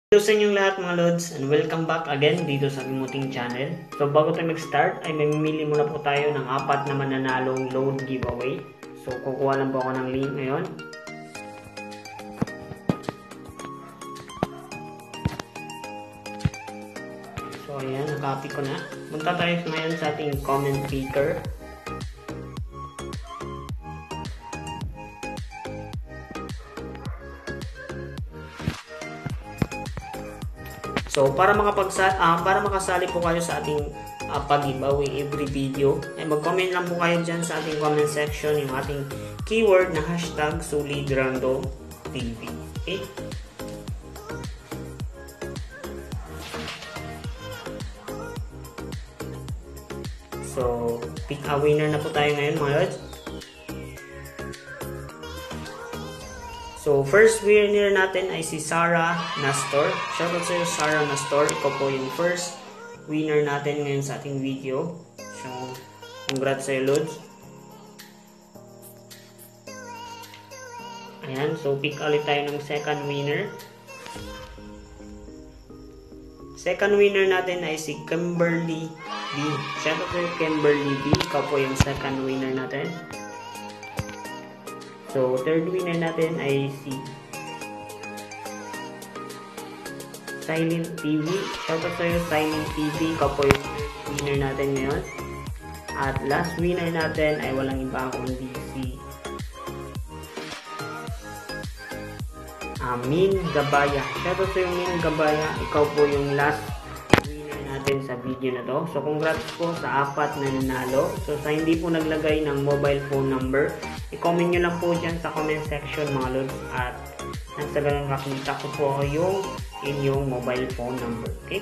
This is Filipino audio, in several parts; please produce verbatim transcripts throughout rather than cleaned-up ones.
Hello sa inyong lahat mga Lods and welcome back again dito sa aking muting channel. So bago tayo mag-start ay mamimili muna po tayo ng apat na mananalong load giveaway. So kukuha lang po ako ng link ngayon. So ayan, nakopy ko na. Punta tayo ngayon sa ating comment picker. So para makapagsa uh, para makasali po kayo sa ating uh, pag-giveaway every video, ay mag-comment lang po kayo dyan sa ating comment section yung ating keyword na hashtag SolidRandomTV. Okay? So pick a winner na po tayo ngayon mga lods. So, first winner natin ay si Sarah Nastor. Shoutout sa iyo, Sarah Nastor. Ikaw po yung first winner natin ngayon sa ating video. So, congrats sa iyo, Lods. Ayan, so pick ulit tayo ng second winner. Second winner natin ay si Kimberly B. Shoutout sa iyo, Kimberly B. Ikaw po yung second winner natin. So, third winner natin ay si Silent T V. Shoutout sa iyo, Silent T V. Ikaw po yung winner natin ngayon. At last winner natin ay walang iba kundi si uh, Min Gabaya. Shoutout sa iyo, Min Gabaya. Ikaw po yung last winner natin sa video na to. So, congrats po sa apat na nanalo. So, sa hindi po naglagay ng mobile phone number, i-comment nyo lang po dyan sa comment section mga lods, at nang sa ganun makita ko po yung inyong mobile phone number. Okay?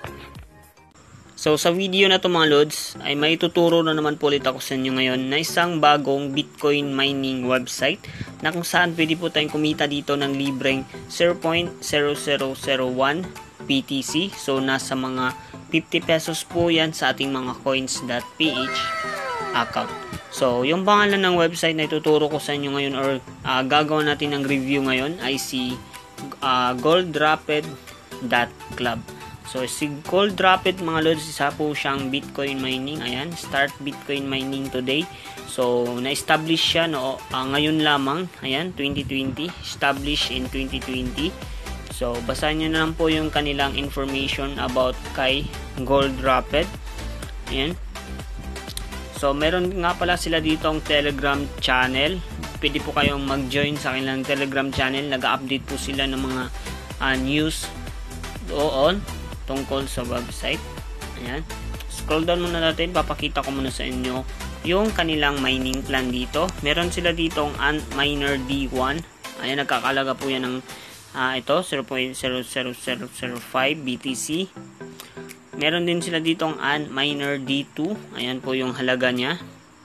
So sa video na to mga lods ay may tuturo na naman po ulit ako sa inyo ngayon na isang bagong Bitcoin mining website na kung saan pwede po tayong kumita dito ng libreng zero point zero zero zero one B T C. So nasa mga fifty pesos po yan sa ating mga coins.ph account. So, yung pangalan ng website na ituturo ko sa inyo ngayon or uh, gagawin natin ng review ngayon ay si uh, goldrapid dot club. So, si Goldrapid mga lods, isa po siyang Bitcoin mining. Ayan, start Bitcoin mining today. So, na-establish siya no, uh, ngayon lamang. Ayan, twenty twenty. Established in twenty twenty. So, basahin nyo na lang po yung kanilang information about kay Goldrapid. Ayan. So, meron nga pala sila dito ang Telegram channel. Pwede po kayong mag-join sa kanilang Telegram channel. Nag-update po sila ng mga uh, news doon tungkol sa website. Ayan. Scroll down muna natin. Papakita ko muna sa inyo yung kanilang mining plan dito. Meron sila dito ang Antminer D one. Ayan, nagkakalaga po yan ng uh, ito, zero point zero zero zero zero five B T C. Meron din sila ditong Antminer D two. Ayan po yung halaga niya.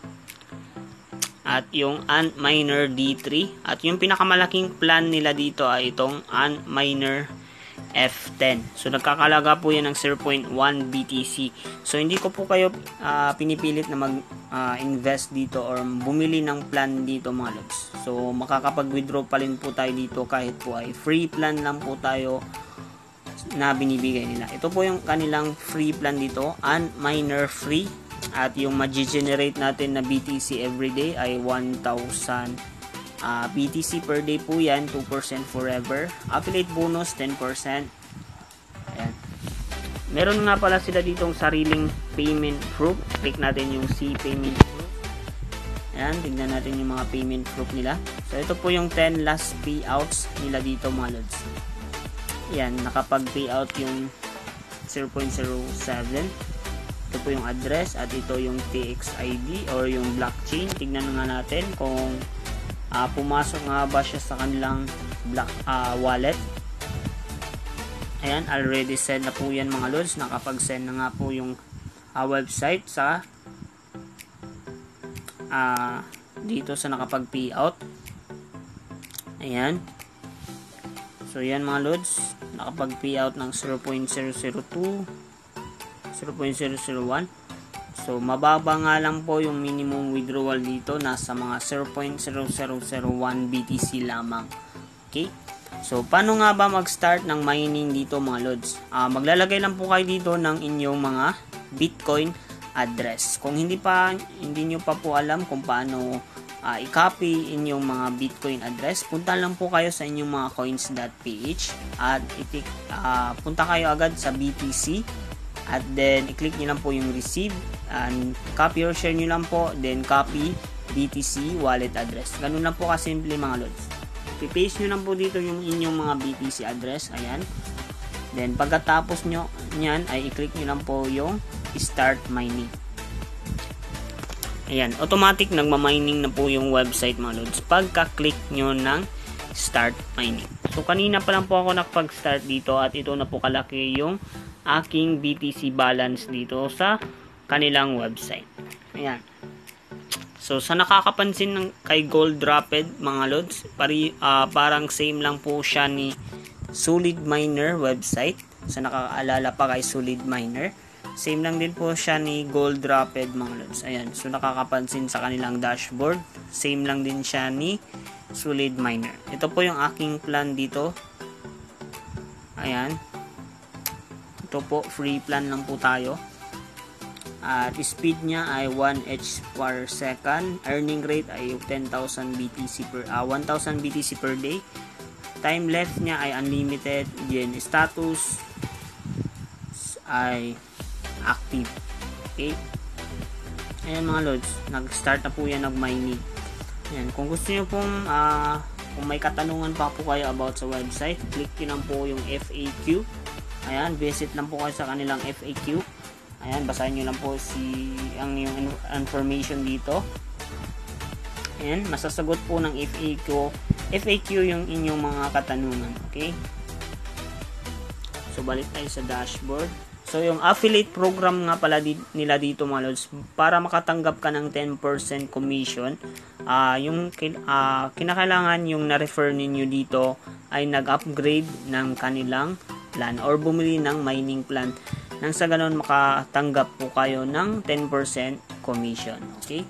At yung Antminer D three. At yung pinakamalaking plan nila dito ay itong Antminer F ten. So nagkakalaga po yan ng zero point one B T C. So hindi ko po kayo uh, pinipilit na mag-invest uh, dito or bumili ng plan dito mga lods. So makakapag-withdraw pa rin po tayo dito kahit po ay free plan lang po tayo na binibigay nila. Ito po yung kanilang free plan dito, Antminer free, at yung ma-generate natin na B T C everyday ay one thousand uh, B T C per day po yan, two percent forever. Affiliate bonus ten percent. Ayan. Meron nga pala sila ditong sariling payment proof. Click natin yung C payment proof. Ayan, tignan natin yung mga payment proof nila. So ito po yung ten last payouts nila dito mga lods. Yan, nakapag-payout yung zero point zero seven. Ito po yung address at ito yung T X I D or yung blockchain. Tignan nga natin kung uh, pumasok nga ba siya sa kanilang block, uh, wallet. Ayan, already send na po yan mga lods. Nakapag-send na nga po yung uh, website sa uh, dito sa nakapag-payout. Ayan. So yan mga lods, nakapag-payout ng zero point zero zero two, zero point zero zero one. So mababa nga lang po yung minimum withdrawal dito, nasa mga zero point zero zero zero one B T C lamang. Okay? So, paano nga ba mag-start ng mining dito mga lods? Uh, maglalagay lang po kayo dito ng inyong mga Bitcoin address. Kung hindi pa, hindi nyo pa po alam kung paano uh, i-copy inyong mga Bitcoin address, punta lang po kayo sa inyong mga coins dot p h at itik, uh, punta kayo agad sa B T C at then i-click nyo lang po yung receive and copy or share nyo lang po, then copy B T C wallet address. Ganun lang po kasimple mga lods. I-paste nyo lang po dito yung inyong mga B T C address. Ayan. Then, pagkatapos nyo nyan, ay i-click nyo lang po yung start mining. Ayan. Automatic nagmamining na po yung website mga lods. Pagka-click nyo ng start mining. So, kanina pa lang po ako nakapag-start dito at ito na po kalaki yung aking B T C balance dito sa kanilang website. Ayan. So, sa nakakapansin ng kay Gold Rapid, mga lods, pari, uh, parang same lang po siya ni Solid Miner website. Sa nakakaalala pa kay Solid Miner, same lang din po siya ni Gold Rapid, mga lods. Ayan, so nakakapansin sa kanilang dashboard, same lang din siya ni Solid Miner. Ito po yung aking plan dito. Ayan. Ito po, free plan lang po tayo. At speed niya ay one H per second. Earning rate ay ten thousand B T C per uh, one thousand B T C per day. Time left niya ay unlimited. Then status ay active. Okay? Ayan mga lods, nag-start na po yan nag-mining. Ayan, kung gusto niyo pong uh, kung may katanungan pa po kayo about sa website, click niyo lang po yung F A Q. Ayan, visit lang po kayo sa kanilang F A Q. Ayan, basahin nyo lang po si ang yung information dito. Ayan, masasagot po ng F A Q. F A Q yung inyong mga katanungan. Okay? So, balik tayo sa dashboard. So, yung affiliate program nga pala di, nila dito mga lods, para makatanggap ka ng ten percent commission, uh, yung uh, kinakailangan yung na-refer ninyo dito ay nag-upgrade ng kanilang plan or bumili ng mining plan. Nang sa ganun makatanggap po kayo ng ten percent commission. Okay?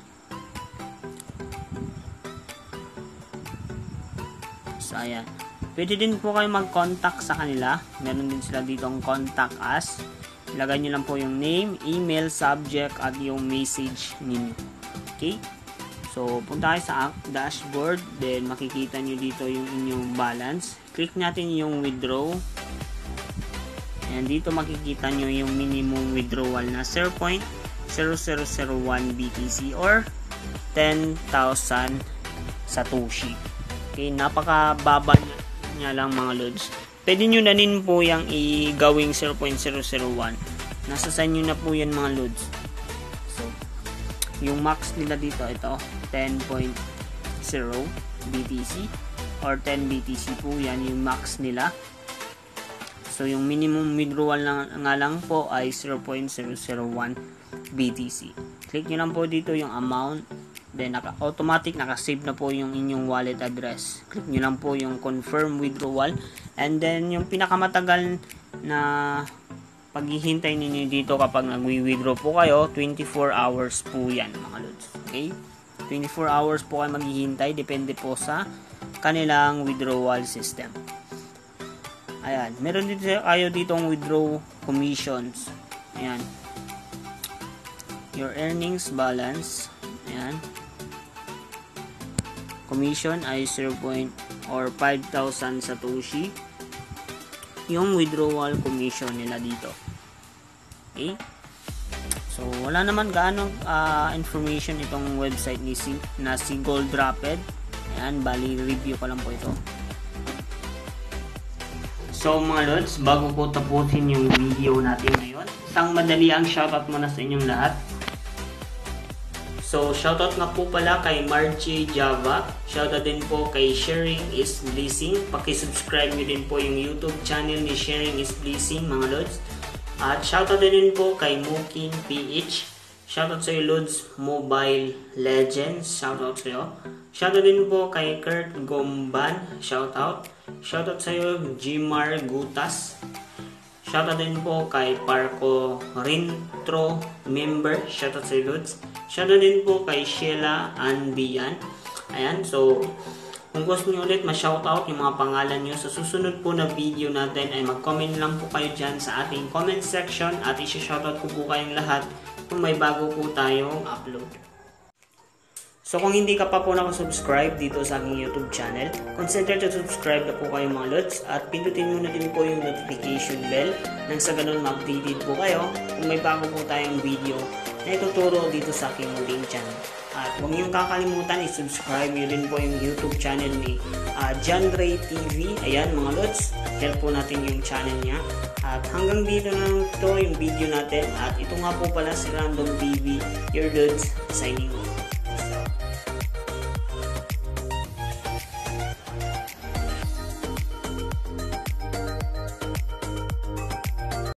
So, ayan. Pwede din po kayo mag-contact sa kanila. Meron din sila dito ang contact us. Ilagay nyo lang po yung name, email, subject, at yung message ninyo. Okay? So, punta kayo sa dashboard. Then, makikita nyo dito yung inyong balance. Click natin yung withdraw. Ayan, dito makikita nyo yung minimum withdrawal na zero point zero zero zero one B T C or ten thousand Satoshi. Okay, napakababa niya lang mga lods. Pwede nyo na din po yung i-gawing zero point zero zero one. Nasa sa inyo na po yan mga lods. So, yung max nila dito, ito, ten point zero B T C or ten B T C po yan yung max nila. So, yung minimum withdrawal lang, nga lang po ay zero point zero zero one B T C. Click nyo lang po dito yung amount. Then, naka automatic nakasave na po yung inyong wallet address. Click nyo lang po yung confirm withdrawal. And then, yung pinakamatagal na paghihintay ninyo dito kapag nag-withdraw po kayo, twenty-four hours po yan mga lods. Okay? twenty-four hours po kayo maghihintay. Depende po sa kanilang withdrawal system. Ayan. Meron din kayo ditong withdraw commissions. Ayan. Your earnings balance. Ayan. Commission ay zero point or five thousand Satoshi. Yung withdrawal commission nila dito. Okay? So, wala naman gaano uh, information itong website ni si, na si Gold Rapid. Ayan. Bali, review ko lang po ito. So mga lods, bago ko tapusin yung video natin ngayon, isang madali ang shoutout muna sa inyong lahat. So shoutout nga po pala kay Margie Java, shoutout din po kay Sharing is Blessing, pakisubscribe nyo din po yung YouTube channel ni Sharing is Blessing mga lods. At shoutout din po kay Mukin P H, shoutout sa iyo lods, Mobile Legends, shoutout sa iyo. Shoutout din po kay Kurt Gomban, shoutout. Shoutout sa iyo, Jimar Gutas. Shoutout din po kay Parco Rintro member. Shoutout sa iyo, Lods. Shoutout din po kay Sheila Anbian. Ayan, so Kung gusto niyo ulit ma-shoutout yung mga pangalan niyo sa susunod po na video natin ay mag-comment lang po kayo dyan sa ating comment section at isi-shoutout ko po kayong lahat kung may bago po tayong upload. So kung hindi ka pa po nakasubscribe dito sa aking YouTube channel, consider to subscribe na po kayo mga lods at pindutin mo na din po yung notification bell nang sa ganun ma-updated po kayo kung may bago po tayong video na ituturo dito sa aking muling channel. At huwag niyong kakalimutan i-subscribe nyo din po yung YouTube channel ni uh, John Ray T V. Ayan mga lods, help po natin yung channel niya. At hanggang dito na lang ito yung video natin. At ito nga po pala si Random T V, your lods, signing off.